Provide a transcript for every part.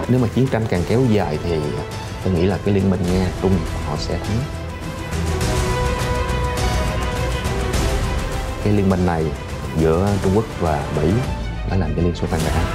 Nếu mà chiến tranh càng kéo dài thì tôi nghĩ là cái liên minh Nga Trung họ sẽ thắng. Cái liên minh này giữa Trung Quốc và Mỹ đã làm cho Liên Xô tan rã.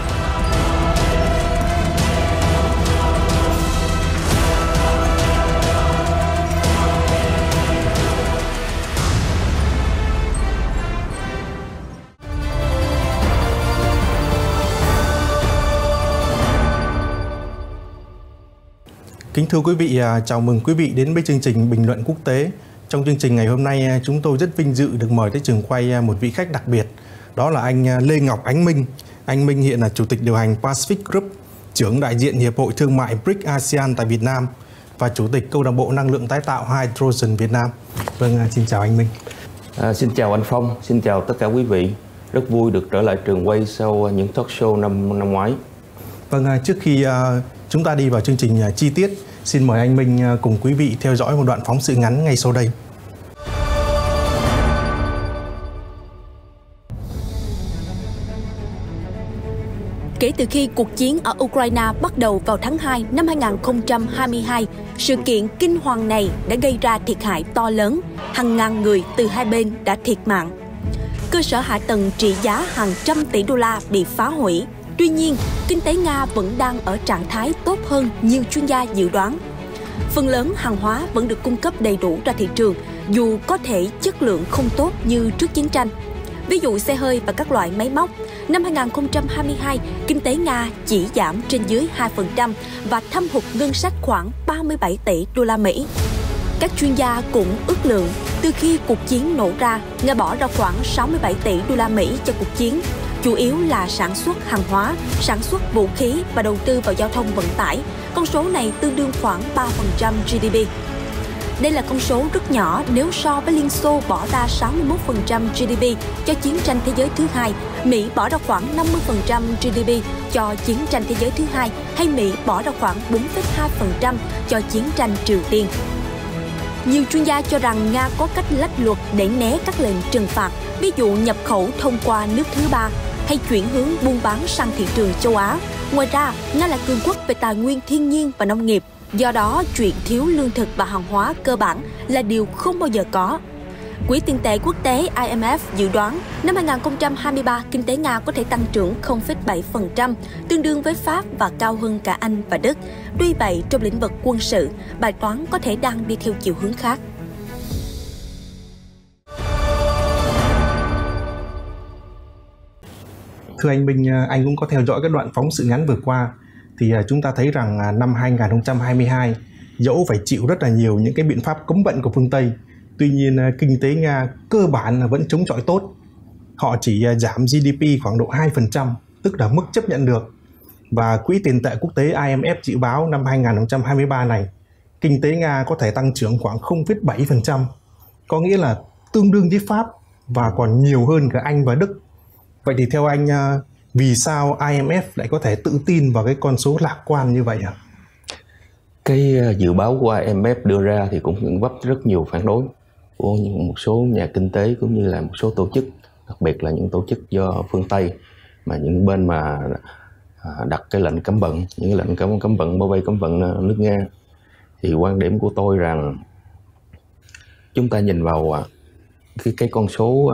Kính thưa quý vị, chào mừng quý vị đến với chương trình Bình luận quốc tế. Trong chương trình ngày hôm nay, chúng tôi rất vinh dự được mời tới trường quay một vị khách đặc biệt. Đó là anh Lê Ngọc Ánh Minh. Anh Minh hiện là Chủ tịch điều hành Pacific Group, trưởng đại diện Hiệp hội Thương mại BRICS ASEAN tại Việt Nam và Chủ tịch Câu lạc bộ Năng lượng tái tạo Hydrogen Việt Nam. Vâng, xin chào anh Minh. Xin chào anh Phong, xin chào tất cả quý vị. Rất vui được trở lại trường quay sau những talk show năm ngoái. Vâng, trước khi chúng ta đi vào chương trình chi tiết, xin mời anh Minh cùng quý vị theo dõi một đoạn phóng sự ngắn ngay sau đây. Kể từ khi cuộc chiến ở Ukraine bắt đầu vào tháng 2 năm 2022, sự kiện kinh hoàng này đã gây ra thiệt hại to lớn, hàng ngàn người từ hai bên đã thiệt mạng. Cơ sở hạ tầng trị giá hàng trăm tỷ đô la bị phá hủy. Tuy nhiên, kinh tế Nga vẫn đang ở trạng thái tốt hơn nhiều chuyên gia dự đoán. Phần lớn hàng hóa vẫn được cung cấp đầy đủ ra thị trường, dù có thể chất lượng không tốt như trước chiến tranh. Ví dụ xe hơi và các loại máy móc, năm 2022, kinh tế Nga chỉ giảm trên dưới 2% và thâm hụt ngân sách khoảng 37 tỷ đô la Mỹ. Các chuyên gia cũng ước lượng, từ khi cuộc chiến nổ ra, Nga bỏ ra khoảng 67 tỷ đô la Mỹ cho cuộc chiến, chủ yếu là sản xuất hàng hóa, sản xuất vũ khí và đầu tư vào giao thông vận tải. Con số này tương đương khoảng 3% GDP. Đây là con số rất nhỏ nếu so với Liên Xô bỏ ra 61% GDP cho chiến tranh thế giới thứ hai, Mỹ bỏ ra khoảng 50% GDP cho chiến tranh thế giới thứ hai, hay Mỹ bỏ ra khoảng 4,2% cho chiến tranh Triều Tiên. Nhiều chuyên gia cho rằng Nga có cách lách luật để né các lệnh trừng phạt, ví dụ nhập khẩu thông qua nước thứ ba hay chuyển hướng buôn bán sang thị trường châu Á. Ngoài ra, Nga là cường quốc về tài nguyên thiên nhiên và nông nghiệp. Do đó, chuyện thiếu lương thực và hàng hóa cơ bản là điều không bao giờ có. Quỹ tiền tệ quốc tế IMF dự đoán năm 2023 kinh tế Nga có thể tăng trưởng 0,7%, tương đương với Pháp và cao hơn cả Anh và Đức. Tuy vậy, trong lĩnh vực quân sự, bài toán có thể đang đi theo chiều hướng khác. Thưa anh Minh, anh cũng có theo dõi các đoạn phóng sự ngắn vừa qua, thì chúng ta thấy rằng năm 2022, dẫu phải chịu rất là nhiều những cái biện pháp cấm vận của phương Tây, tuy nhiên kinh tế Nga cơ bản là vẫn chống chọi tốt. Họ chỉ giảm GDP khoảng độ 2%, tức là mức chấp nhận được. Và Quỹ tiền tệ quốc tế IMF dự báo năm 2023 này, kinh tế Nga có thể tăng trưởng khoảng 0,7%, có nghĩa là tương đương với Pháp và còn nhiều hơn cả Anh và Đức. Vậy thì theo anh, vì sao IMF lại có thể tự tin vào cái con số lạc quan như vậy ạ? Cái dự báo của IMF đưa ra thì cũng vấp rất nhiều phản đối của một số nhà kinh tế cũng như là một số tổ chức, đặc biệt là những tổ chức do phương Tây, mà những bên mà đặt cái lệnh cấm vận, những lệnh cấm vận bao vây cấm vận nước Nga. Thì quan điểm của tôi rằng chúng ta nhìn vào cái con số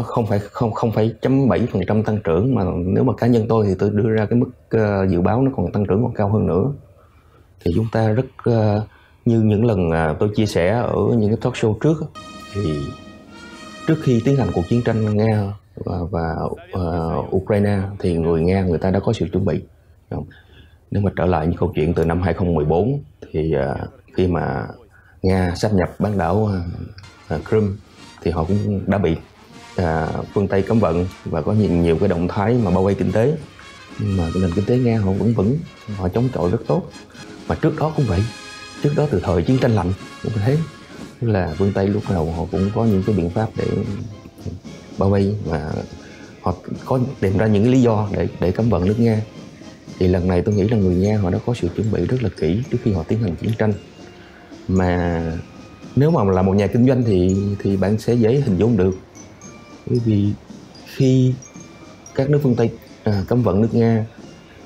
0,7% tăng trưởng, mà nếu mà cá nhân tôi thì tôi đưa ra cái mức dự báo nó còn tăng trưởng còn cao hơn nữa. Thì chúng ta rất như những lần tôi chia sẻ ở những cái talk show trước, thì trước khi tiến hành cuộc chiến tranh Nga và Ukraine thì người Nga người ta đã có sự chuẩn bị. Nếu mà trở lại những câu chuyện từ năm 2014 thì khi mà Nga sáp nhập bán đảo Crimea thì họ cũng đã bị phương Tây cấm vận và có nhiều cái động thái mà bao vây kinh tế, nhưng mà cái nền kinh tế Nga họ vẫn vững, họ chống chọi rất tốt. Mà trước đó cũng vậy, trước đó từ thời chiến tranh lạnh cũng thế, tức là phương Tây lúc nào họ cũng có những cái biện pháp để bao vây và họ có tìm ra những cái lý do để cấm vận nước Nga. Thì lần này tôi nghĩ là người Nga họ đã có sự chuẩn bị rất là kỹ trước khi họ tiến hành chiến tranh. Mà nếu mà là một nhà kinh doanh thì bạn sẽ dễ hình dung được, bởi vì khi các nước phương Tây cấm vận nước Nga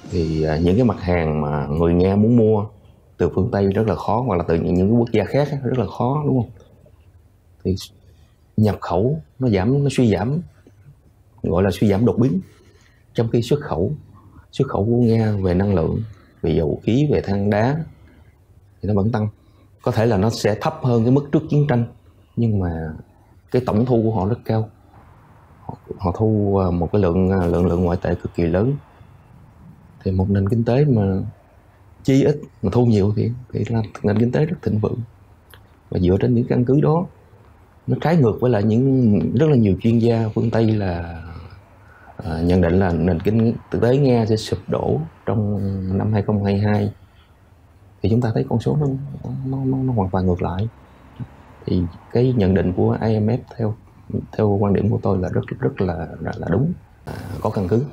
thì những cái mặt hàng mà người Nga muốn mua từ phương Tây rất là khó, hoặc là từ những cái quốc gia khác rất là khó, đúng không? Thì nhập khẩu nó suy giảm, gọi là suy giảm đột biến, trong khi xuất khẩu của Nga về năng lượng, về dầu khí, về than đá thì nó vẫn tăng. Có thể là nó sẽ thấp hơn cái mức trước chiến tranh, nhưng mà cái tổng thu của họ rất cao. Họ thu một cái lượng ngoại tệ cực kỳ lớn. Thì một nền kinh tế mà chi ít mà thu nhiều thì là nền kinh tế rất thịnh vượng. Và dựa trên những căn cứ đó, nó trái ngược với lại rất là nhiều chuyên gia phương Tây là nhận định là nền kinh tế Nga sẽ sụp đổ trong năm 2022. Thì chúng ta thấy con số nó hoàn toàn ngược lại. Thì cái nhận định của IMF theo quan điểm của tôi là rất là đúng, có căn cứ.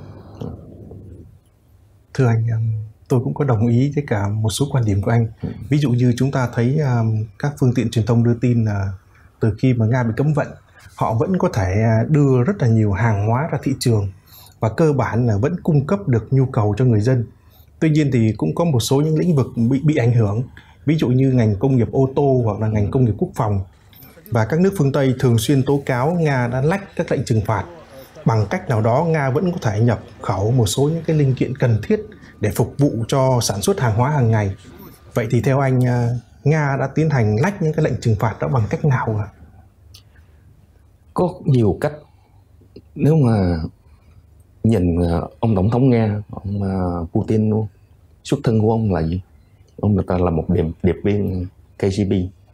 Thưa anh, tôi cũng có đồng ý với cả một số quan điểm của anh. Ví dụ như chúng ta thấy các phương tiện truyền thông đưa tin là từ khi mà Nga bị cấm vận, họ vẫn có thể đưa rất là nhiều hàng hóa ra thị trường và cơ bản là vẫn cung cấp được nhu cầu cho người dân. Tuy nhiên thì cũng có một số những lĩnh vực bị ảnh hưởng, ví dụ như ngành công nghiệp ô tô hoặc là ngành công nghiệp quốc phòng. Và các nước phương Tây thường xuyên tố cáo Nga đã lách các lệnh trừng phạt. Bằng cách nào đó, Nga vẫn có thể nhập khẩu một số những cái linh kiện cần thiết để phục vụ cho sản xuất hàng hóa hàng ngày. Vậy thì theo anh, Nga đã tiến hành lách những cái lệnh trừng phạt đó bằng cách nào ạ? Có nhiều cách. Nếu mà nhìn ông tổng thống Nga, ông Putin, xuất thân của ông là gì? Ông là một điệp viên KGB.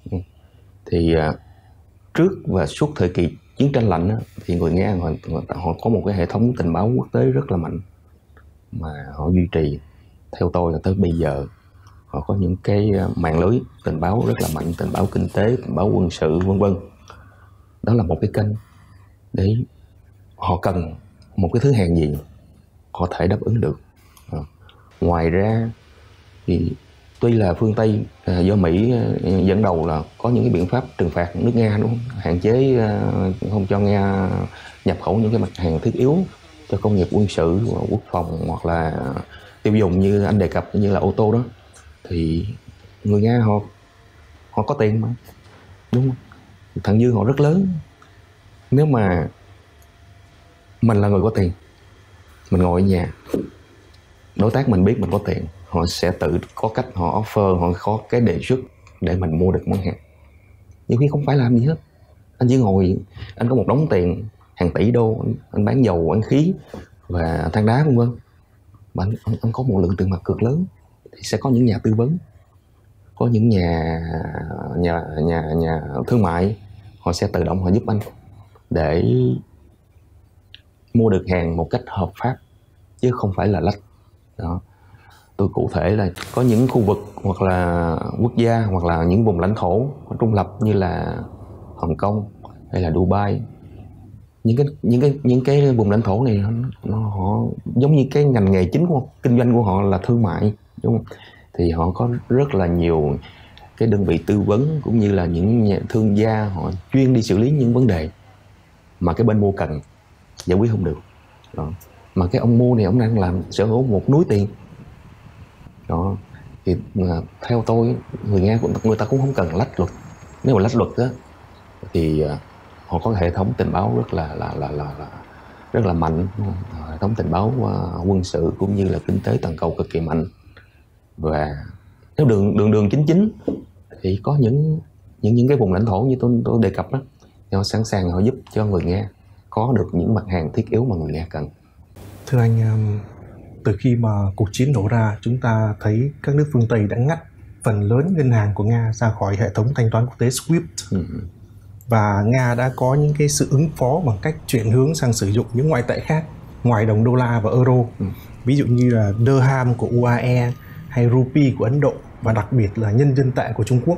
Thì trước và suốt thời kỳ chiến tranh lạnh thì người Nga họ có một cái hệ thống tình báo quốc tế rất là mạnh mà họ duy trì. Theo tôi là tới bây giờ họ có những cái mạng lưới tình báo rất là mạnh, tình báo kinh tế, tình báo quân sự, vân vân. Đó là một cái kênh để họ cần một cái thứ hàng gì họ thể đáp ứng được. Ngoài ra thì tuy là phương Tây do Mỹ dẫn đầu là có những cái biện pháp trừng phạt nước Nga, đúng không? Hạn chế không cho Nga nhập khẩu những cái mặt hàng thiết yếu cho công nghiệp quân sự, quốc phòng hoặc là tiêu dùng như anh đề cập, như là ô tô đó. Thì người Nga họ có tiền mà, đúng không? Thặng dư họ rất lớn. Nếu mà mình là người có tiền, mình ngồi ở nhà, đối tác mình biết mình có tiền, họ sẽ tự có cách họ offer, họ có cái đề xuất để mình mua được món hàng. Nhưng khi không phải làm gì hết, anh chỉ ngồi, anh có một đống tiền hàng tỷ đô, anh bán dầu, bán khí và than đá vân vân, mà anh có một lượng tiền mặt cực lớn, thì sẽ có những nhà tư vấn, có những nhà thương mại, họ sẽ tự động họ giúp anh để mua được hàng một cách hợp pháp chứ không phải là lách. Đó. Tôi cụ thể là có những khu vực hoặc là quốc gia hoặc là những vùng lãnh thổ trung lập như là Hồng Kông hay là Dubai. Những cái vùng lãnh thổ này họ giống như cái ngành nghề chính của kinh doanh của họ là thương mại, đúng không? Thì họ có rất là nhiều cái đơn vị tư vấn cũng như là những nhà thương gia, họ chuyên đi xử lý những vấn đề mà cái bên mua cần giải quyết không được. Đó. Mà cái ông mua này ông đang làm sở hữu một núi tiền. Đó. Thì theo tôi, người ta cũng không cần lách luật. Nếu mà lách luật á thì họ có hệ thống tình báo rất là mạnh, hệ thống tình báo quân sự cũng như là kinh tế toàn cầu cực kỳ mạnh. Và nếu đường chính thì có những cái vùng lãnh thổ như tôi đề cập đó, thì họ sẵn sàng họ giúp cho người Nga có được những mặt hàng thiết yếu mà người Nga cần. Thưa anh, từ khi mà cuộc chiến nổ ra, chúng ta thấy các nước phương Tây đã ngắt phần lớn ngân hàng của Nga ra khỏi hệ thống thanh toán quốc tế SWIFT. Và Nga đã có những cái sự ứng phó bằng cách chuyển hướng sang sử dụng những ngoại tệ khác ngoài đồng đô la và euro. Ví dụ như là dirham của UAE hay rupee của Ấn Độ, và đặc biệt là nhân dân tệ của Trung Quốc.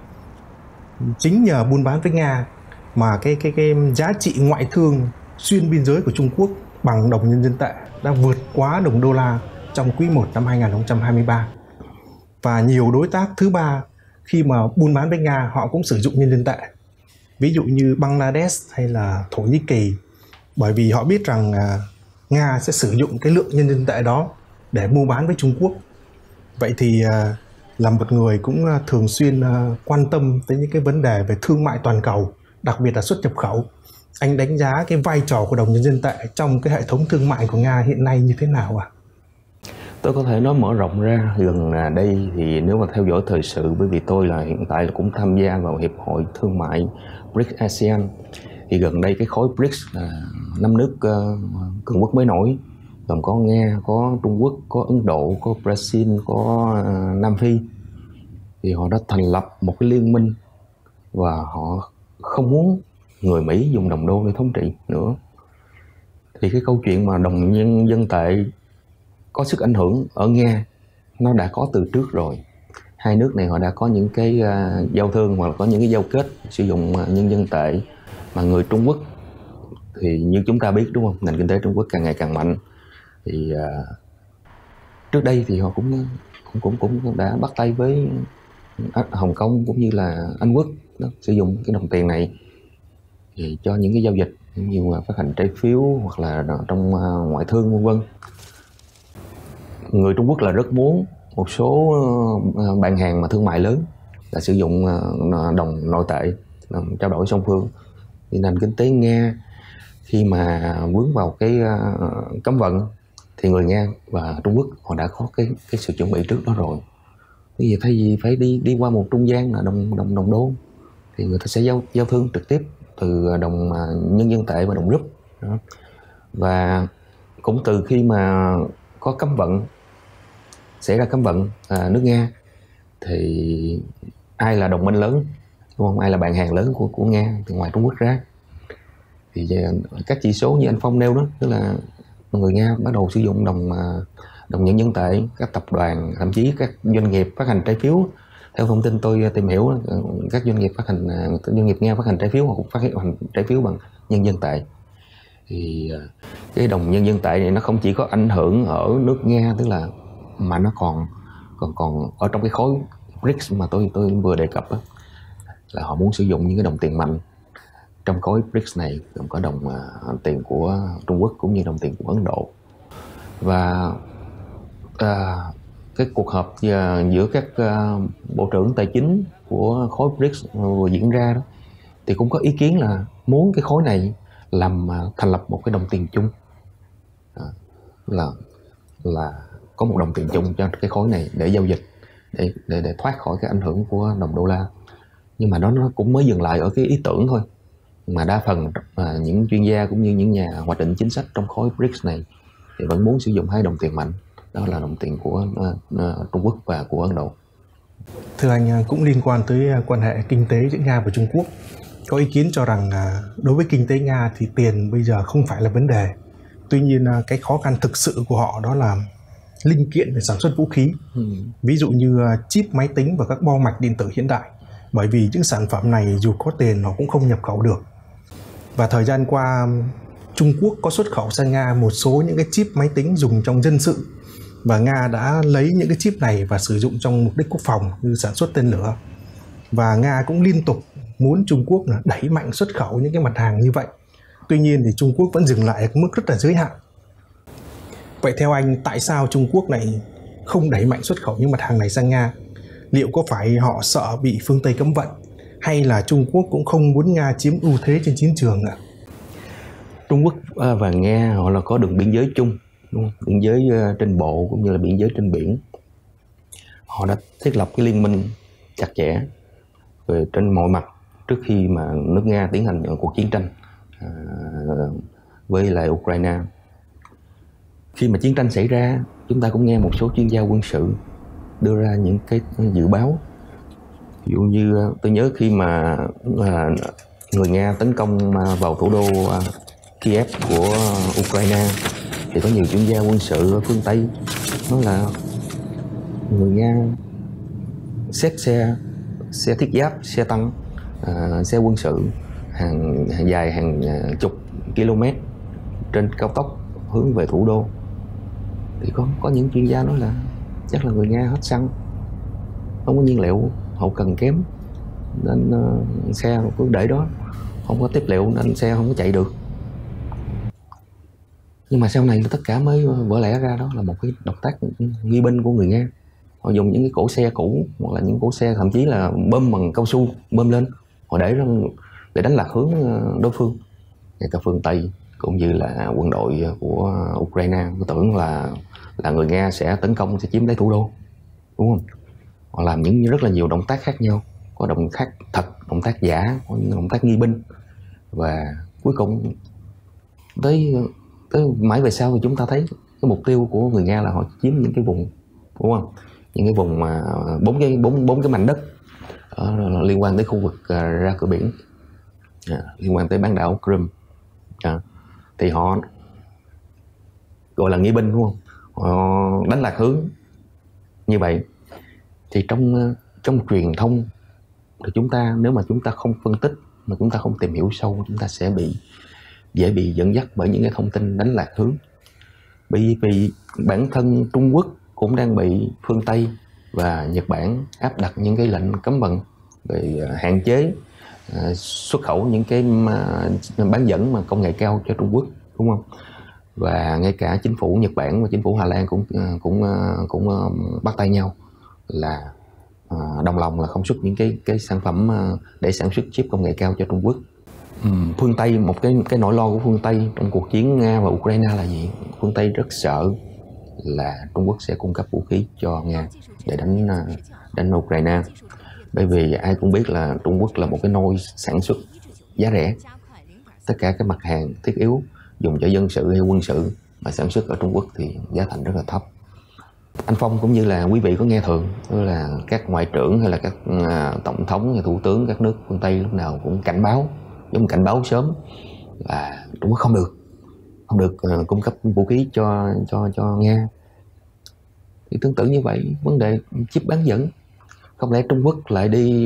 Chính nhờ buôn bán với Nga mà cái giá trị ngoại thương xuyên biên giới của Trung Quốc bằng đồng nhân dân tệ đã vượt quá đồng đô la trong quý 1 năm 2023. Và nhiều đối tác thứ ba khi mà buôn bán với Nga họ cũng sử dụng nhân dân tệ. Ví dụ như Bangladesh hay là Thổ Nhĩ Kỳ, bởi vì họ biết rằng Nga sẽ sử dụng cái lượng nhân dân tệ đó để mua bán với Trung Quốc. Vậy thì là một người cũng thường xuyên quan tâm tới những cái vấn đề về thương mại toàn cầu, đặc biệt là xuất nhập khẩu, anh đánh giá cái vai trò của đồng nhân dân tệ trong cái hệ thống thương mại của Nga hiện nay như thế nào ạ? Tôi có thể nói mở rộng ra gần đây thì nếu mà theo dõi thời sự, bởi vì tôi là hiện tại là cũng tham gia vào Hiệp hội Thương mại BRICS ASEAN, thì gần đây cái khối BRICS là 5 nước cường quốc mới nổi, gồm có Nga, có Trung Quốc, có Ấn Độ, có Brazil, có Nam Phi, thì họ đã thành lập một cái liên minh và họ không muốn người Mỹ dùng đồng đô để thống trị nữa. Thì cái câu chuyện mà đồng nhân dân tệ có sức ảnh hưởng ở Nga nó đã có từ trước rồi. Hai nước này họ đã có những cái giao thương hoặc là có những cái giao kết sử dụng nhân dân tệ, mà người Trung Quốc thì như chúng ta biết đúng không, nền kinh tế Trung Quốc càng ngày càng mạnh. Thì trước đây thì họ cũng đã bắt tay với Hồng Kông cũng như là Anh Quốc đó, sử dụng cái đồng tiền này thì cho những cái giao dịch như là phát hành trái phiếu hoặc là trong ngoại thương vân vân. Người Trung Quốc là rất muốn một số bạn hàng mà thương mại lớn là sử dụng đồng nội tệ trao đổi song phương. Thì nền kinh tế Nga khi mà vướng vào cái cấm vận thì người Nga và Trung Quốc họ đã có cái sự chuẩn bị trước đó rồi. Bây giờ thay vì phải đi qua một trung gian là đồng đô thì người ta sẽ giao thương trực tiếp từ đồng nhân dân tệ và đồng rúp đó. Và cũng từ khi mà có cấm vận, xảy ra cấm vận nước Nga thì ai là đồng minh lớn đúng không, ai là bạn hàng lớn của Nga từ ngoài Trung Quốc ra, thì các chỉ số như anh Phong nêu đó, tức là người Nga bắt đầu sử dụng đồng nhân dân tệ, các tập đoàn, thậm chí các doanh nghiệp phát hành trái phiếu. Theo thông tin tôi tìm hiểu, các doanh nghiệp Nga phát hành trái phiếu hoặc cũng phát hành trái phiếu bằng nhân dân tệ. Thì cái đồng nhân dân tệ này nó không chỉ có ảnh hưởng ở nước Nga, tức là mà nó còn ở trong cái khối BRICS mà tôi vừa đề cập đó, là họ muốn sử dụng những cái đồng tiền mạnh trong khối BRICS này, gồm có đồng tiền của Trung Quốc cũng như đồng tiền của Ấn Độ. Và cái cuộc họp giữa các bộ trưởng tài chính của khối BRICS vừa diễn ra đó, thì cũng có ý kiến là muốn cái khối này làm thành lập một cái đồng tiền chung, là có một đồng tiền chung cho cái khối này để giao dịch, để thoát khỏi cái ảnh hưởng của đồng đô la. Nhưng mà nó cũng mới dừng lại ở cái ý tưởng thôi, mà đa phần những chuyên gia cũng như những nhà hoạch định chính sách trong khối BRICS này thì vẫn muốn sử dụng hai đồng tiền mạnh, đó là đồng tiền của Trung Quốc và của Ấn Độ. Thưa anh, cũng liên quan tới quan hệ kinh tế giữa Nga và Trung Quốc, có ý kiến cho rằng đối với kinh tế Nga thì tiền bây giờ không phải là vấn đề. Tuy nhiên cái khó khăn thực sự của họ đó là linh kiện để sản xuất vũ khí, ví dụ như chip máy tính và các bo mạch điện tử hiện đại. Bởi vì những sản phẩm này dù có tiền nó cũng không nhập khẩu được. Và thời gian qua Trung Quốc có xuất khẩu sang Nga một số những cái chip máy tính dùng trong dân sự, và Nga đã lấy những cái chip này và sử dụng trong mục đích quốc phòng như sản xuất tên lửa. Và Nga cũng liên tục muốn Trung Quốc đẩy mạnh xuất khẩu những cái mặt hàng như vậy. Tuy nhiên thì Trung Quốc vẫn dừng lại ở mức rất là giới hạn. Vậy theo anh, tại sao Trung Quốc này không đẩy mạnh xuất khẩu những mặt hàng này sang Nga? Liệu có phải họ sợ bị phương Tây cấm vận, hay là Trung Quốc cũng không muốn Nga chiếm ưu thế trên chiến trường ạ? Trung Quốc và Nga họ là có đường biên giới chung, đúng không? Biên giới trên bộ cũng như là biên giới trên biển. Họ đã thiết lập cái liên minh chặt chẽ về trên mọi mặt trước khi mà nước Nga tiến hành cuộc chiến tranh với lại Ukraine. Khi mà chiến tranh xảy ra, chúng ta cũng nghe một số chuyên gia quân sự đưa ra những cái dự báo. Ví dụ như tôi nhớ khi mà người Nga tấn công vào thủ đô Kiev của Ukraine, thì có nhiều chuyên gia quân sự ở phương Tây nói là người Nga xếp xe thiết giáp, xe tăng, xe quân sự hàng dài hàng chục km trên cao tốc hướng về thủ đô. Thì có những chuyên gia nói là chắc là người Nga hết xăng, không có nhiên liệu, hậu cần kém nên xe cứ để đó, không có tiếp liệu nên xe không có chạy được. Nhưng mà sau này tất cả mới vỡ lẽ ra đó là một cái động tác nghi binh của người Nga. Họ dùng những cái cỗ xe cũ hoặc là những cỗ xe thậm chí là bơm bằng cao su bơm lên, họ để đánh lạc hướng đối phương. Ngay cả phương Tây cũng như là quân đội của Ukraine tưởng là người Nga sẽ tấn công, sẽ chiếm lấy thủ đô, đúng không? Họ làm rất là nhiều động tác khác nhau, có động tác thật, động tác giả, có những động tác nghi binh, và cuối cùng tới mãi về sau thì chúng ta thấy cái mục tiêu của người Nga là họ chiếm những cái vùng, đúng không? Những cái vùng mà bốn cái mảnh đất liên quan tới khu vực ra cửa biển, liên quan tới bán đảo Crimea, thì họ gọi là nghi binh, đúng không? Họ đánh lạc hướng như vậy. Thì trong truyền thông thì chúng ta, nếu mà chúng ta không phân tích, mà chúng ta không tìm hiểu sâu, chúng ta sẽ dễ bị dẫn dắt bởi những cái thông tin đánh lạc hướng. Vì bản thân Trung Quốc cũng đang bị phương Tây và Nhật Bản áp đặt những cái lệnh cấm vận về hạn chế xuất khẩu những cái bán dẫn mà công nghệ cao cho Trung Quốc, đúng không? Và ngay cả chính phủ Nhật Bản và chính phủ Hà Lan cũng bắt tay nhau là đồng lòng là không xuất những cái sản phẩm để sản xuất chip công nghệ cao cho Trung Quốc. Phương Tây, một cái nỗi lo của phương Tây trong cuộc chiến Nga và Ukraine là gì? Phương Tây rất sợ là Trung Quốc sẽ cung cấp vũ khí cho Nga để đánh Ukraine. Bởi vì ai cũng biết là Trung Quốc là một cái nôi sản xuất giá rẻ. Tất cả các mặt hàng thiết yếu dùng cho dân sự hay quân sự mà sản xuất ở Trung Quốc thì giá thành rất là thấp. Anh Phong cũng như là quý vị có nghe thường, tức là các ngoại trưởng hay là các tổng thống hay thủ tướng các nước phương Tây lúc nào cũng cảnh báo, giống cảnh báo sớm là Trung Quốc không được cung cấp vũ khí cho Nga. Thì tương tự như vậy, vấn đề chip bán dẫn, không lẽ Trung Quốc lại đi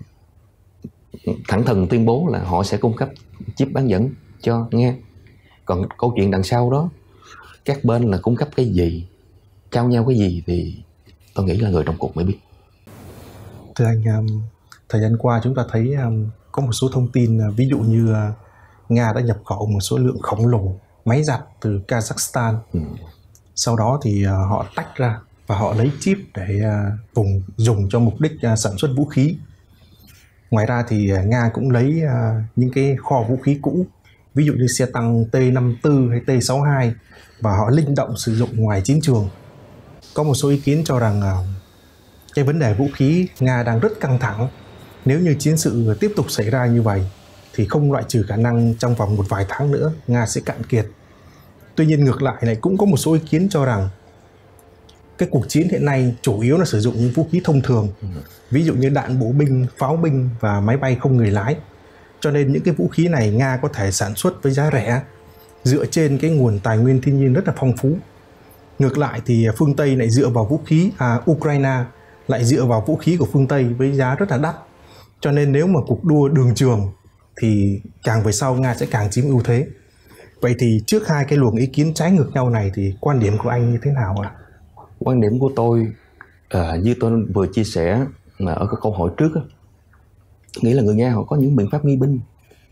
thẳng thừng tuyên bố là họ sẽ cung cấp chip bán dẫn cho Nga? Còn câu chuyện đằng sau đó, các bên là cung cấp cái gì, trao nhau cái gì thì tôi nghĩ là người trong cuộc mới biết. Thưa anh, thời gian qua chúng ta thấy có một số thông tin, ví dụ như Nga đã nhập khẩu một số lượng khổng lồ máy giặt từ Kazakhstan. Sau đó thì họ tách ra và họ lấy chip để dùng cho mục đích sản xuất vũ khí. Ngoài ra thì Nga cũng lấy những cái kho vũ khí cũ, ví dụ như xe tăng T-54 hay T-62, và họ linh động sử dụng ngoài chiến trường. Có một số ý kiến cho rằng cái vấn đề vũ khí Nga đang rất căng thẳng. Nếu như chiến sự tiếp tục xảy ra như vậy thì không loại trừ khả năng trong vòng một vài tháng nữa Nga sẽ cạn kiệt. Tuy nhiên ngược lại này cũng có một số ý kiến cho rằng cái cuộc chiến hiện nay chủ yếu là sử dụng những vũ khí thông thường, ví dụ như đạn bổ binh, pháo binh và máy bay không người lái. Cho nên những cái vũ khí này Nga có thể sản xuất với giá rẻ dựa trên cái nguồn tài nguyên thiên nhiên rất là phong phú. Ngược lại thì phương Tây lại dựa vào vũ khí, Ukraine lại dựa vào vũ khí của phương Tây với giá rất là đắt. Cho nên nếu mà cuộc đua đường trường thì càng về sau Nga sẽ càng chiếm ưu thế. Vậy thì trước hai cái luồng ý kiến trái ngược nhau này thì quan điểm của anh như thế nào ạ? Quan điểm của tôi, như tôi vừa chia sẻ là ở cái câu hỏi trước á, nghĩa là người Nga họ có những biện pháp nghi binh.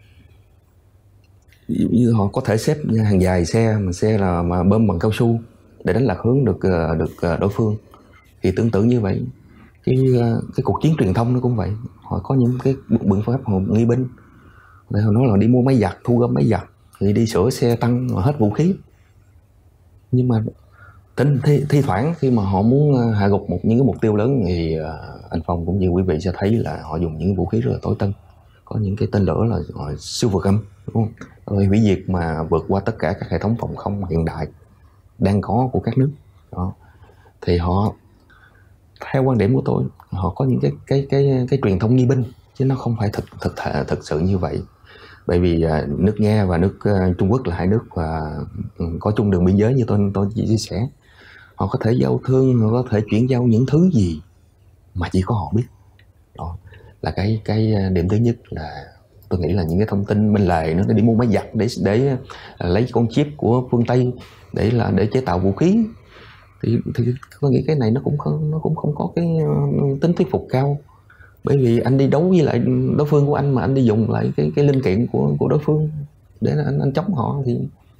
Như họ có thể xếp hàng dài xe mà bơm bằng cao su để đánh lạc hướng được đối phương. Thì tương tự như vậy, cái cuộc chiến truyền thông nó cũng vậy. Họ có những cái biện pháp họ nghi binh. Để họ nói là đi mua máy giặt, thu gom máy giặt, thì đi sửa xe tăng mà hết vũ khí. Nhưng mà thi thoảng khi mà họ muốn hạ gục những cái mục tiêu lớn thì anh Phong cũng như quý vị sẽ thấy là họ dùng những vũ khí rất là tối tân. Có những cái tên lửa là siêu vượt âm, đúng không? Hủy diệt mà vượt qua tất cả các hệ thống phòng không hiện đại đang có của các nước đó. Thì họ, theo quan điểm của tôi, họ có những cái truyền thông nghi binh, chứ nó không phải thực sự như vậy. Bởi vì nước Nga và nước Trung Quốc là hai nước và có chung đường biên giới như tôi chia sẻ. Họ có thể giao thương, họ có thể chuyển giao những thứ gì mà chỉ có họ biết. Đó là cái điểm thứ nhất, là tôi nghĩ là những cái thông tin bên lề nó đi mua máy giặt để lấy con chip của phương Tây để chế tạo vũ khí. Thì tôi nghĩ cái này nó cũng không có cái tính thuyết phục cao. Bởi vì anh đi đấu với lại đối phương của anh mà anh đi dùng lại cái linh kiện của đối phương để anh chống họ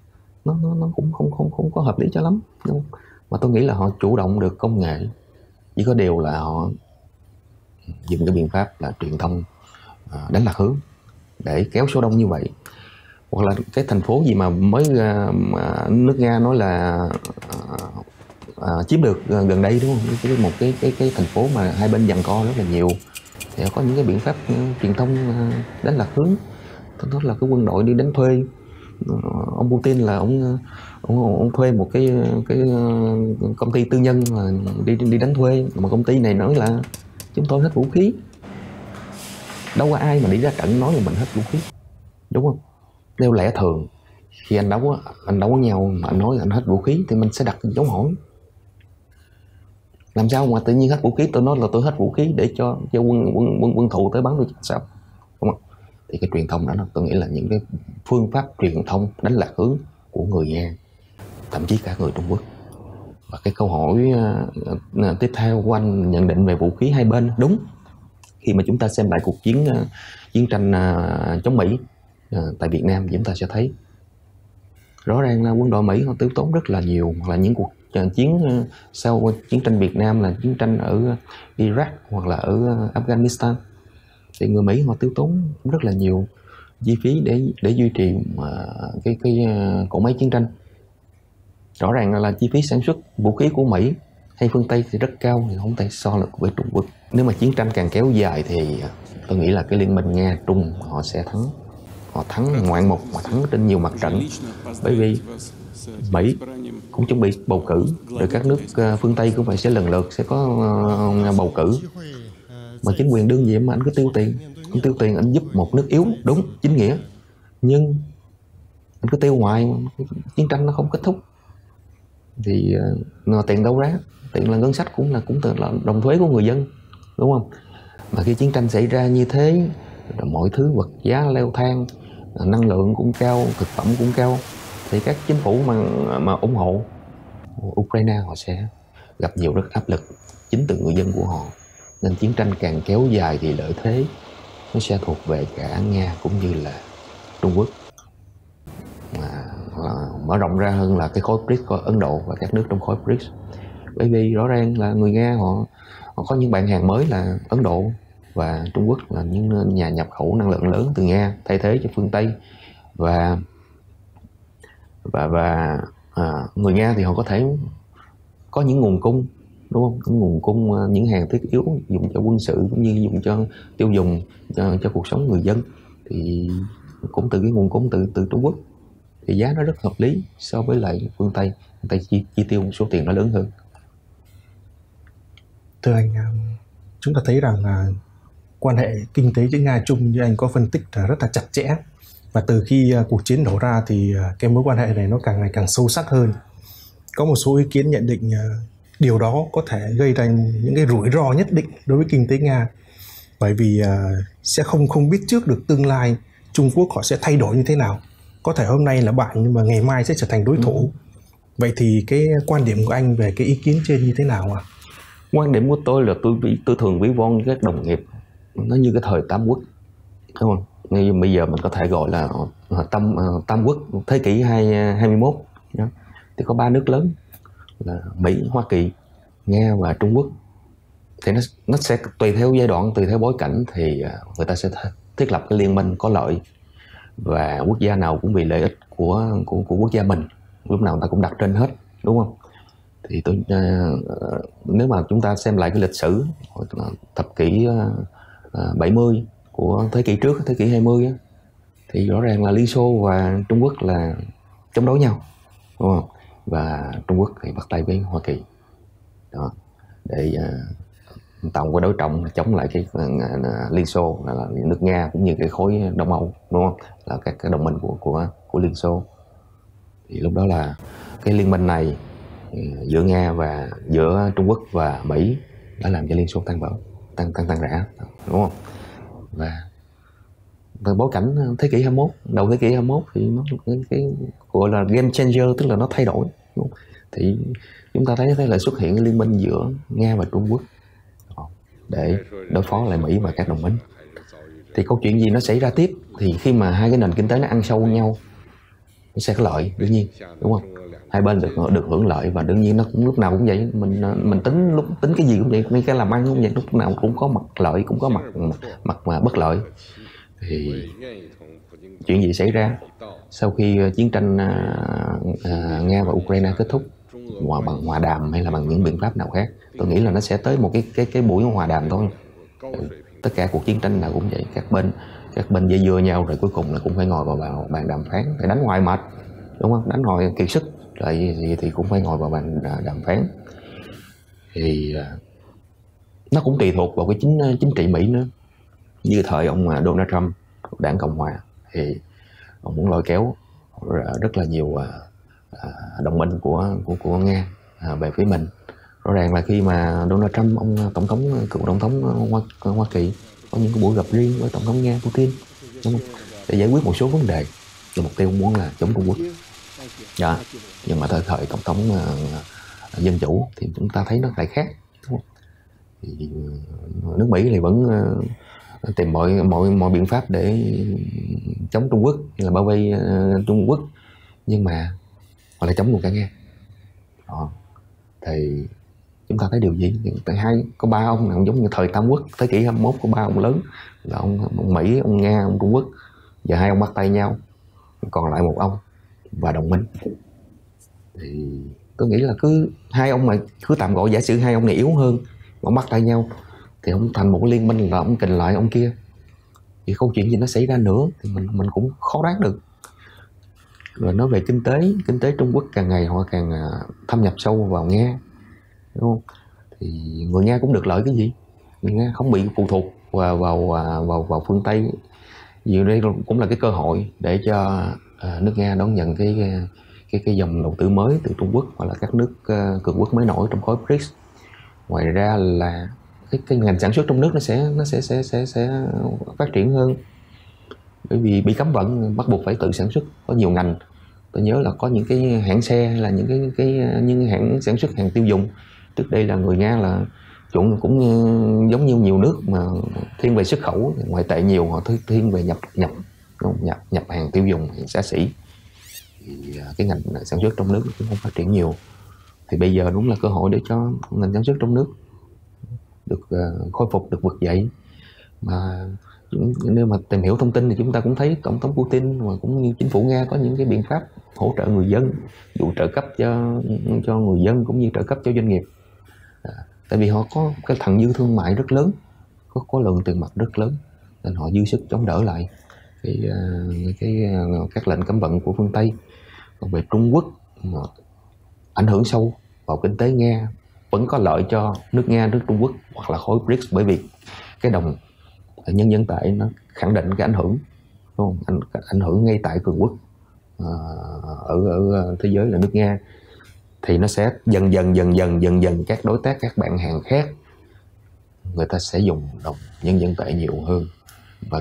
nó cũng không có hợp lý cho lắm, đúng không? Mà tôi nghĩ là họ chủ động được công nghệ, chỉ có điều là họ dùng cái biện pháp là truyền thông đánh lạc hướng để kéo số đông như vậy. Hoặc là cái thành phố gì mà mới mà nước Nga nói là chiếm được gần đây, đúng không? Một cái thành phố mà hai bên giằng co rất là nhiều, thì có những cái biện pháp truyền thông đánh lạc hướng. Đó là cái quân đội đi đánh thuê. Ông Putin là ông thuê một cái công ty tư nhân mà đi đánh thuê, mà công ty này nói là chúng tôi hết vũ khí. Đâu có ai mà đi ra trận nói là mình hết vũ khí, đúng không? Theo lẽ thường khi anh đấu với nhau mà anh nói anh hết vũ khí thì mình sẽ đặt dấu hỏi. Làm sao mà tự nhiên hết vũ khí, tôi nói là tôi hết vũ khí để cho quân thù tới bắn tôi sao, đúng không? Thì cái truyền thông đó tôi nghĩ là những cái phương pháp truyền thông đánh lạc hướng của người Nga, thậm chí cả người Trung Quốc. Và cái câu hỏi tiếp theo của anh nhận định về vũ khí hai bên, đúng. Khi mà chúng ta xem lại cuộc chiến tranh chống Mỹ tại Việt Nam, chúng ta sẽ thấy rõ ràng là quân đội Mỹ họ tiêu tốn rất là nhiều. Hoặc là những cuộc chiến sau chiến tranh Việt Nam là chiến tranh ở Iraq hoặc là ở Afghanistan, thì người Mỹ họ tiêu tốn rất là nhiều chi phí để duy trì cái cỗ máy chiến tranh. Rõ ràng là chi phí sản xuất vũ khí của Mỹ hay phương Tây thì rất cao, thì không thể so được với Trung Quốc. Nếu mà chiến tranh càng kéo dài thì tôi nghĩ là cái liên minh Nga Trung họ sẽ thắng. Họ thắng ngoạn mục, họ thắng trên nhiều mặt trận. Bởi vì Mỹ cũng chuẩn bị bầu cử, rồi các nước phương Tây cũng phải sẽ lần lượt sẽ có bầu cử. Mà chính quyền đương nhiệm mà anh cứ tiêu tiền, anh giúp một nước yếu, đúng, chính nghĩa. Nhưng anh cứ tiêu hoài, chiến tranh nó không kết thúc. Thì tiền đâu ra? Tiền là ngân sách, cũng là đồng thuế của người dân, đúng không? Mà khi chiến tranh xảy ra như thế, mọi thứ vật giá leo thang, năng lượng cũng cao, thực phẩm cũng cao, thì các chính phủ mà ủng hộ Ukraine họ sẽ gặp nhiều rất áp lực chính từ người dân của họ. Nên chiến tranh càng kéo dài thì lợi thế nó sẽ thuộc về cả Nga cũng như là Trung Quốc. Mở rộng ra hơn là cái khối BRICS của Ấn Độ và các nước trong khối BRICS. Bởi vì rõ ràng là người Nga họ có những bạn hàng mới là Ấn Độ và Trung Quốc, là những nhà nhập khẩu năng lượng lớn từ Nga thay thế cho phương Tây. Và người Nga thì họ có thể có những nguồn cung, đúng không? Những nguồn cung, những hàng thiết yếu dùng cho quân sự cũng như dùng cho tiêu dùng, cho cuộc sống người dân, thì cũng từ cái nguồn cung từ Trung Quốc, thì giá nó rất hợp lý so với lại phương Tây. Phương Tây chi tiêu một số tiền nó lớn hơn. Thưa anh, chúng ta thấy rằng quan hệ kinh tế giữa Nga Trung như anh có phân tích là rất là chặt chẽ, và từ khi cuộc chiến nổ ra thì cái mối quan hệ này nó càng ngày càng sâu sắc hơn. Có một số ý kiến nhận định điều đó có thể gây ra những cái rủi ro nhất định đối với kinh tế Nga, bởi vì sẽ không biết trước được tương lai Trung Quốc họ sẽ thay đổi như thế nào. Có thể hôm nay là bạn nhưng mà ngày mai sẽ trở thành đối thủ. Vậy thì cái quan điểm của anh về cái ý kiến trên như thế nào ạ? Quan điểm của tôi là tôi thường ví von với các đồng nghiệp nó như cái thời Tam Quốc, đúng không? Như bây giờ mình có thể gọi là Tam Quốc thế kỷ 21. Thì có 3 nước lớn là Mỹ, Hoa Kỳ, Nga và Trung Quốc. Thì nó sẽ tùy theo giai đoạn, tùy theo bối cảnh thì người ta sẽ thiết lập cái liên minh có lợi, và quốc gia nào cũng vì lợi ích của quốc gia mình, lúc nào người ta cũng đặt trên hết, đúng không? Thì nếu mà chúng ta xem lại cái lịch sử thập kỷ 70 của thế kỷ trước, thế kỷ 20 thì rõ ràng là Liên Xô và Trung Quốc là chống đối nhau, đúng không? Và Trung Quốc thì bắt tay với Hoa Kỳ đó, để tạo một đối trọng chống lại cái Liên Xô, là nước Nga cũng như cái khối Đông Âu, đúng không? Là các cái đồng minh của Liên Xô. Thì lúc đó là cái liên minh này giữa Nga và giữa Trung Quốc và Mỹ đã làm cho Liên Xô tan vỡ, tan rã, đúng không? Và bối cảnh thế kỷ 21, đầu thế kỷ 21 thì nó cái gọi là game changer, tức là nó thay đổi, đúng không? Thì chúng ta thấy là xuất hiện liên minh giữa Nga và Trung Quốc để đối phó lại Mỹ và các đồng minh. Thì câu chuyện gì nó xảy ra tiếp? Thì khi mà hai cái nền kinh tế nó ăn sâu nhau nó sẽ có lợi đương nhiên, đúng không? Hai bên được hưởng lợi, và đương nhiên nó cũng lúc nào cũng vậy. Mình tính cái gì cũng vậy, mấy cái làm ăn cũng vậy, lúc nào cũng có mặt lợi cũng có mặt mà bất lợi. Thì chuyện gì xảy ra sau khi chiến tranh Nga và Ukraine kết thúc, bằng hòa đàm hay là bằng những biện pháp nào khác? Tôi nghĩ là nó sẽ tới một cái buổi hòa đàm thôi. Tất cả cuộc chiến tranh nào cũng vậy, các bên dây dưa nhau rồi cuối cùng là cũng phải ngồi vào bàn đàm phán. Phải đánh hoài mệt, đúng không? Đánh hoài kiệt sức rồi thì cũng phải ngồi vào bàn đàm phán. Thì nó cũng tùy thuộc vào cái chính trị Mỹ nữa. Như thời ông Donald Trump, đảng Cộng Hòa, thì ông muốn lôi kéo rất là nhiều đồng minh của Nga về phía mình. Rõ ràng là khi mà Donald Trump, ông cựu tổng thống Hoa Kỳ, có những cái buổi gặp riêng với tổng thống Nga Putin, đúng không? Để giải quyết một số vấn đề, và mục tiêu muốn là chống Trung Quốc. Dạ. Nhưng mà thời tổng thống dân chủ thì chúng ta thấy nó lại khác, đúng không? Thì nước Mỹ thì vẫn tìm mọi biện pháp để chống Trung Quốc, hay là bao vây Trung Quốc, nhưng mà họ lại chống luôn cả Nga. Thì chúng ta thấy điều gì? Có ba ông nào giống như thời Tam Quốc thế kỷ 21, có ba ông lớn là ông Mỹ, ông Nga, ông Trung Quốc. Giờ hai ông bắt tay nhau, còn lại một ông và đồng minh. Thì tôi nghĩ là hai ông mà cứ tạm gọi giả sử hai ông này yếu hơn, ông bắt tay nhau thì ông thành một liên minh, là ông kình lại ông kia, thì câu chuyện gì nó xảy ra nữa thì mình cũng khó đoán được. Rồi nói về kinh tế Trung Quốc càng ngày họ càng thâm nhập sâu vào Nga, đúng không? Thì người Nga cũng được lợi cái gì? Người Nga không bị phụ thuộc vào phương Tây. Vì đây cũng là cái cơ hội để cho nước Nga đón nhận cái dòng đầu tư mới từ Trung Quốc hoặc là các nước cường quốc mới nổi trong khối BRICS. Ngoài ra là cái ngành sản xuất trong nước nó sẽ phát triển hơn, bởi vì bị cấm vận bắt buộc phải tự sản xuất. Có nhiều ngành, tôi nhớ là có những cái hãng xe hay là những hãng sản xuất hàng tiêu dùng, trước đây là người Nga là cũng giống như nhiều nước mà thiên về xuất khẩu, ngoại tệ nhiều, họ thiên về nhập hàng tiêu dùng, hàng xa xỉ. Thì cái ngành sản xuất trong nước cũng không phát triển nhiều. Thì bây giờ đúng là cơ hội để cho ngành sản xuất trong nước được khôi phục, được vực dậy. Mà nếu mà tìm hiểu thông tin thì chúng ta cũng thấy tổng thống Putin và cũng như chính phủ Nga có những cái biện pháp hỗ trợ người dân, dụ trợ cấp cho người dân cũng như trợ cấp cho doanh nghiệp. Tại vì họ có cái thặng dư thương mại rất lớn, có lượng tiền mặt rất lớn, nên họ dư sức chống đỡ lại các lệnh cấm vận của phương Tây. Còn về Trung Quốc, ảnh hưởng sâu vào kinh tế Nga vẫn có lợi cho nước Nga, nước Trung Quốc hoặc là khối BRICS, bởi vì cái đồng nhân dân tệ nó khẳng định cái ảnh hưởng, đúng không? Ảnh hưởng ngay tại cường quốc ở thế giới là nước Nga. Thì nó sẽ dần dần các đối tác, các bạn hàng khác, người ta sẽ dùng đồng nhân dân tệ nhiều hơn và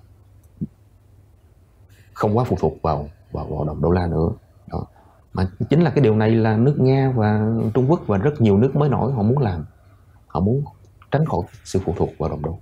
không quá phụ thuộc vào đồng đô la nữa. Đó. Mà chính là cái điều này là nước Nga và Trung Quốc và rất nhiều nước mới nổi họ muốn làm. Họ muốn tránh khỏi sự phụ thuộc vào đồng đô.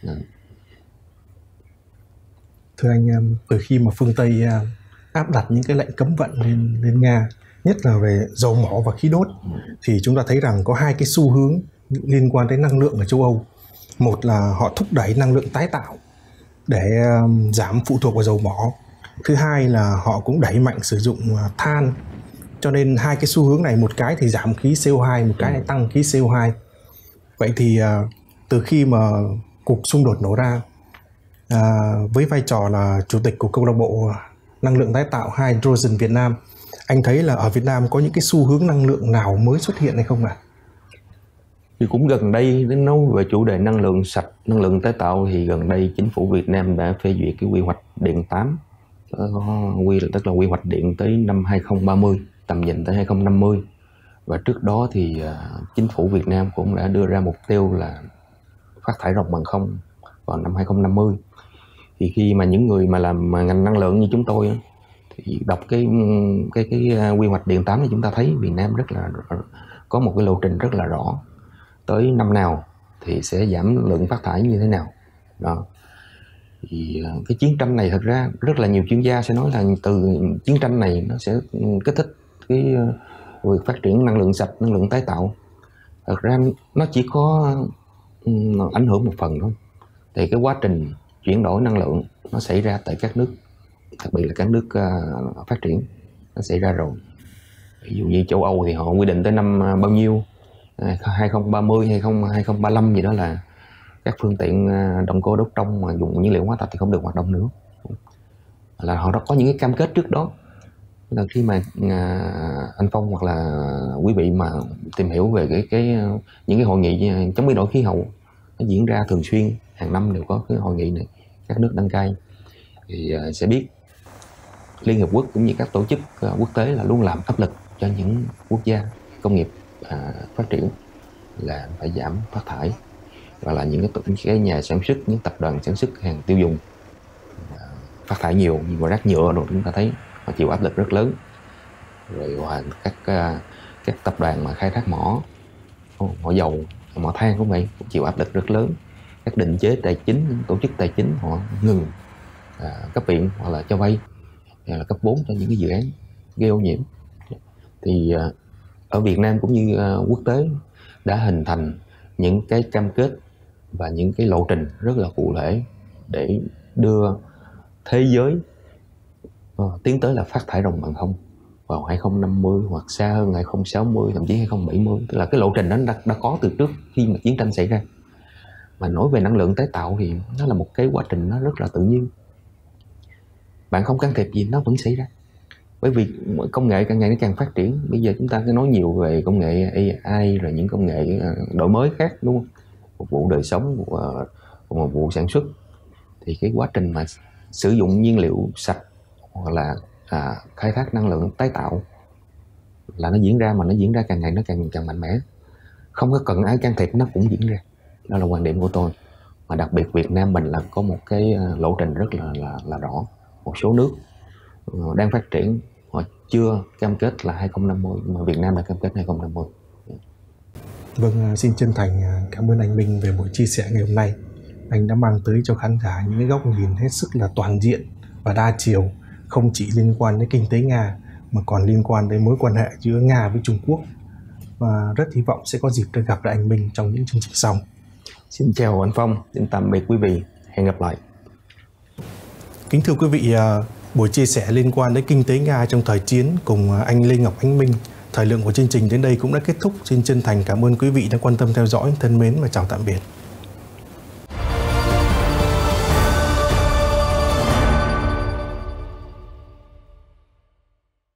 Thưa anh, từ khi mà phương Tây áp đặt những cái lệnh cấm vận lên Nga, nhất là về dầu mỏ và khí đốt, thì chúng ta thấy rằng có hai cái xu hướng liên quan đến năng lượng ở châu Âu. Một là họ thúc đẩy năng lượng tái tạo để giảm phụ thuộc vào dầu mỏ. Thứ hai là họ cũng đẩy mạnh sử dụng than. Cho nên hai cái xu hướng này, một cái thì giảm khí CO2, một cái là tăng khí CO2. Vậy thì từ khi mà cuộc xung đột nổ ra, với vai trò là chủ tịch của câu lạc bộ năng lượng tái tạo Hydrogen Việt Nam, anh thấy là ở Việt Nam có những cái xu hướng năng lượng nào mới xuất hiện hay không ạ? Thì cũng gần đây, đến nói về chủ đề năng lượng sạch, năng lượng tái tạo, thì gần đây chính phủ Việt Nam đã phê duyệt cái quy hoạch điện 8, tức là quy hoạch điện tới năm 2030, tầm nhìn tới 2050. Và trước đó thì chính phủ Việt Nam cũng đã đưa ra mục tiêu là phát thải ròng bằng không vào năm 2050. Thì khi mà những người mà làm ngành năng lượng như chúng tôi thì đọc cái quy hoạch điện 8 thì chúng ta thấy Việt Nam rất là có một cái lộ trình rất là rõ, tới năm nào thì sẽ giảm lượng phát thải như thế nào. Đó. Thì cái chiến tranh này thật ra rất là nhiều chuyên gia sẽ nói là từ chiến tranh này nó sẽ kích thích cái việc phát triển năng lượng sạch, năng lượng tái tạo. Thật ra nó chỉ có ảnh hưởng một phần thôi. Thì cái quá trình chuyển đổi năng lượng nó xảy ra tại các nước, đặc biệt là các nước phát triển, nó xảy ra rồi. Ví dụ như châu Âu thì họ quy định tới năm bao nhiêu, 2030 hay 2035 gì đó là các phương tiện động cơ đốt trong mà dùng nhiên liệu hóa thạch thì không được hoạt động nữa. Là họ đã có những cái cam kết trước đó. Là khi mà anh Phong hoặc là quý vị mà tìm hiểu về những cái hội nghị chống biến đổi khí hậu nó diễn ra thường xuyên, hàng năm đều có cái hội nghị này, các nước đăng cai, thì sẽ biết Liên Hiệp Quốc cũng như các tổ chức quốc tế là luôn làm áp lực cho những quốc gia công nghiệp phát triển là phải giảm phát thải, và là những cái nhà sản xuất, những tập đoàn sản xuất hàng tiêu dùng phát thải nhiều, như rác nhựa rồi chúng ta thấy họ chịu áp lực rất lớn. Rồi các tập đoàn mà khai thác mỏ dầu, mỏ than cũng vậy, cũng chịu áp lực rất lớn. Các định chế tài chính, những tổ chức tài chính họ ngừng cấp viện hoặc là cho vay, hoặc là cấp vốn cho những cái dự án gây ô nhiễm. Thì ở Việt Nam cũng như quốc tế đã hình thành những cái cam kết và những cái lộ trình rất là cụ thể để đưa thế giới tiến tới là phát thải ròng bằng không vào 2050 hoặc xa hơn 2060, thậm chí 2070. Tức là cái lộ trình đó đã có từ trước khi mà chiến tranh xảy ra. Mà nói về năng lượng tái tạo thì nó là một cái quá trình nó rất là tự nhiên. Bạn không can thiệp gì nó vẫn xảy ra. Bởi vì công nghệ càng ngày nó càng phát triển. Bây giờ chúng ta cứ nói nhiều về công nghệ AI rồi những công nghệ đổi mới khác, đúng không? Phục vụ đời sống, phục vụ sản xuất. Thì cái quá trình mà sử dụng nhiên liệu sạch hoặc là khai thác năng lượng tái tạo là nó diễn ra, mà nó diễn ra càng ngày nó càng mạnh mẽ. Không có cần ai can thiệp nó cũng diễn ra. Đó là quan điểm của tôi. Mà đặc biệt Việt Nam mình là có một cái lộ trình rất là rõ. Một số nước đang phát triển họ chưa cam kết là 2050, mà Việt Nam đã cam kết 2050. Vâng, xin chân thành cảm ơn anh Minh về buổi chia sẻ ngày hôm nay. Anh đã mang tới cho khán giả những cái góc nhìn hết sức là toàn diện và đa chiều, không chỉ liên quan đến kinh tế Nga mà còn liên quan đến mối quan hệ giữa Nga với Trung Quốc. Và rất hy vọng sẽ có dịp được gặp lại anh Minh trong những chương trình sau. Xin chào anh Phong, xin tạm biệt quý vị, hẹn gặp lại. Kính thưa quý vị, buổi chia sẻ liên quan đến kinh tế Nga trong thời chiến cùng anh Lê Ngọc Ánh Minh, thời lượng của chương trình đến đây cũng đã kết thúc. Xin chân thành cảm ơn quý vị đã quan tâm theo dõi. Thân mến và chào tạm biệt.